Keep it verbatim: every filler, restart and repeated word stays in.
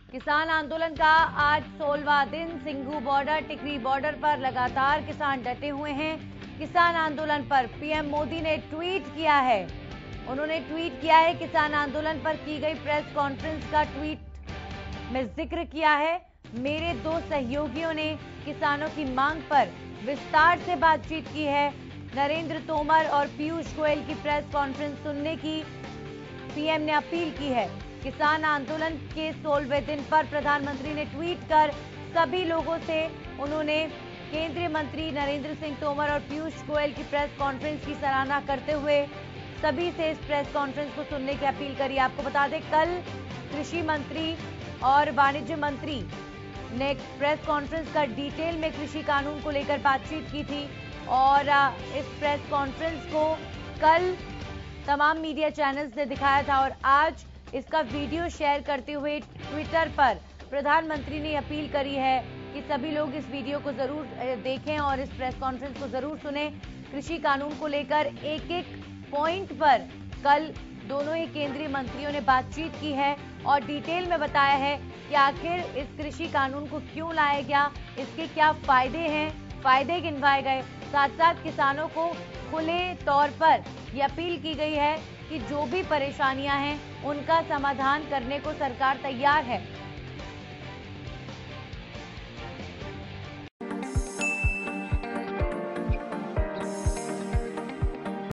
किसान आंदोलन का आज सोलहवां दिन। सिंघू बॉर्डर, टिकरी बॉर्डर पर लगातार किसान डटे हुए हैं। किसान आंदोलन पर पीएम मोदी ने ट्वीट किया है। उन्होंने ट्वीट किया है, किसान आंदोलन पर की गई प्रेस कॉन्फ्रेंस का ट्वीट में जिक्र किया है। मेरे दो सहयोगियों ने किसानों की मांग पर विस्तार से बातचीत की है। नरेंद्र तोमर और पीयूष गोयल की प्रेस कॉन्फ्रेंस सुनने की पीएम ने अपील की है। किसान आंदोलन के सोलहवें दिन पर प्रधानमंत्री ने ट्वीट कर सभी लोगों से उन्होंने केंद्रीय मंत्री नरेंद्र सिंह तोमर और पीयूष गोयल की प्रेस कॉन्फ्रेंस की सराहना करते हुए सभी से इस प्रेस कॉन्फ्रेंस को सुनने की अपील करी। आपको बता दें, कल कृषि मंत्री और वाणिज्य मंत्री ने प्रेस कॉन्फ्रेंस कर डिटेल में कृषि कानून को लेकर बातचीत की थी और इस प्रेस कॉन्फ्रेंस को कल तमाम मीडिया चैनल्स ने दिखाया था और आज इसका वीडियो शेयर करते हुए ट्विटर पर प्रधानमंत्री ने अपील करी है कि सभी लोग इस वीडियो को जरूर देखें और इस प्रेस कॉन्फ्रेंस को जरूर सुने। कृषि कानून को लेकर एक एक पॉइंट पर कल दोनों ही केंद्रीय मंत्रियों ने बातचीत की है और डिटेल में बताया है कि आखिर इस कृषि कानून को क्यों लाया गया, इसके क्या फायदे हैं, फायदे गिनवाए गए। साथ साथ किसानों को खुले तौर पर यह अपील की गई है कि जो भी परेशानियां हैं उनका समाधान करने को सरकार तैयार है।